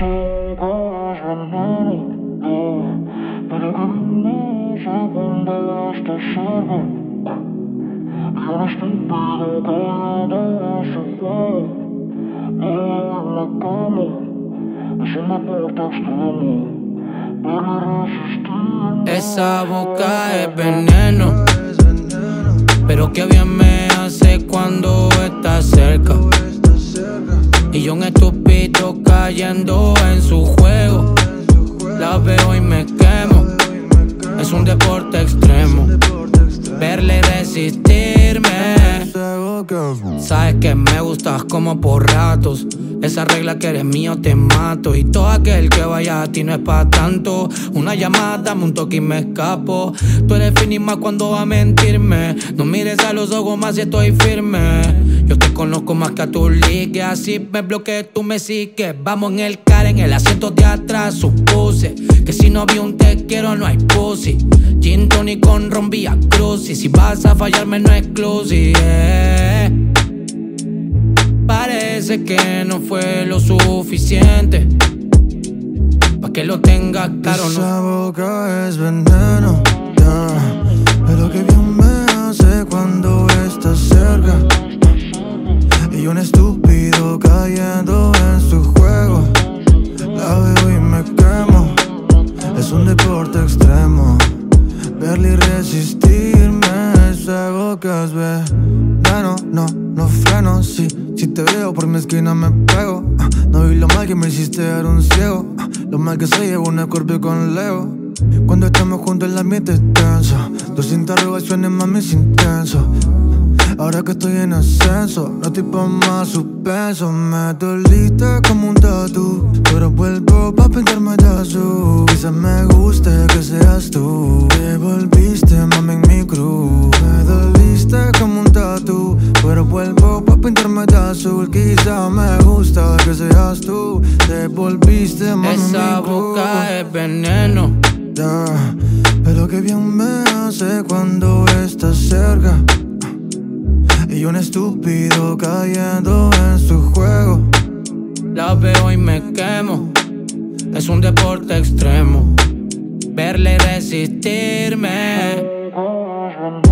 Pero comienza cuando estás cerca. Yo no estoy para todo eso. Ella me come, es un deporte extremo. Para resistir. Esa boca es veneno, pero qué bien me hace cuando estás cerca. Y yo un estúpido cayendo en su juego. La veo y me quemo, es un deporte extremo. Verle y resistirme. Sabes que me gustas como por ratos. Esa regla que eres mío te mato. Y todo aquel que vaya a ti no es pa' tanto. Una llamada, dame un toque y me escapo. Tú eres finima cuando va a mentirme. No mires a los ojos más si estoy firme. Yo te conozco más que a tu liga. Así me bloquees, tú me sigues. Vamos en el car, en el asiento de atrás. Supuse que si no vi un te quiero no hay pussy. Gin tonic con ron Via Cruz. Y si vas a fallarme no es exclusive. Parece que no fue lo suficiente pa' que lo tengas claro. Esa boca es veneno, yeah. Pero que bien me hace cuando estás cerca. Y un estúpido cayendo en su juego. La veo y me quemo, es un deporte extremo. Verle y resistirme. Esa boca es veneno, no freno, sí. Si te veo por mi esquina me pego. No vi lo mal que me hiciste, era un ciego. Lo mal que se lleva un escorpio con Leo. Cuando estamos juntos el ambiente es tenso. Tus interrogaciones mami es intenso. Ahora que estoy en ascenso, no estoy pa' más suspenso. Me doliste como un tatu, pero vuelvo pa' pintarme de azul. Quizás me guste que seas tú. Te volviste mami en mi cruz. Me doliste como un tatu, pero vuelvo pa' pintarme de azul. Quizás me gusta que seas tú. Te volviste mami en mi cruz. Esa boca es veneno, yeah. Pero que bien me hace cuando estás cerca. Y un estúpido cayendo en su juego. la veo y me quemo. Es un deporte extremo. Verle y resistirme.